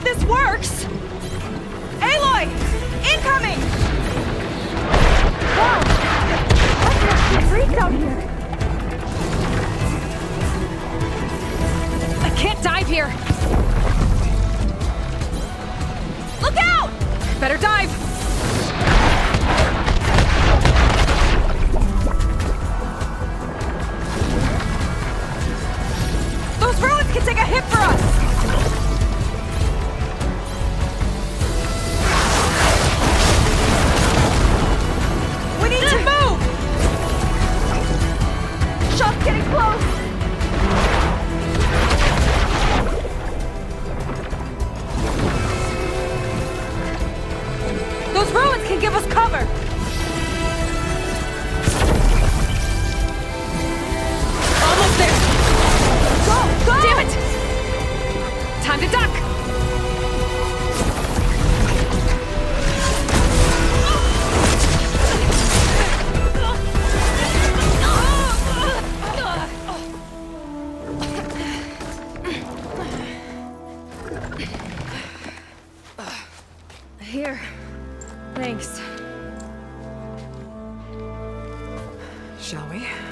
this works! Aloy! Incoming! Wow! What's that freak out here? I can't dive here! Look out! Better dive! Those ruins can take a hit for us! We need to move! Shot's getting close! Those ruins can give us cover! Almost there! Go! Go! Damn it! Time to duck! Here. Thanks. Shall we?